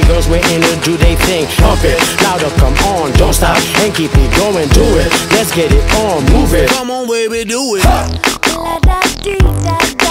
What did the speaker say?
pretty girls waiting to do they thing. Pump it, louder, come on, don't stop, and keep it going, do it. Let's get it on, move it. Come on, baby, do it.